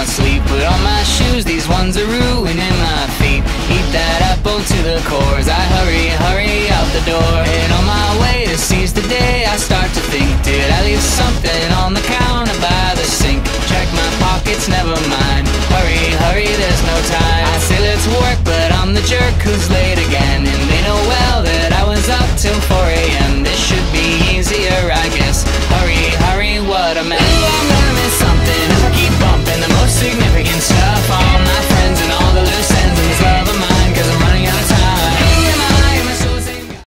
want sleep. Put on my shoes, these ones are ruining my feet. Eat that apple to the core as I hurry, hurry out the door. And on my way to seize the day, I start to think, did I leave something on the counter?